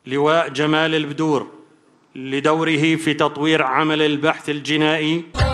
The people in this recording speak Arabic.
لواء جمال البدور لدوره في تطوير عمل البحث الجنائي.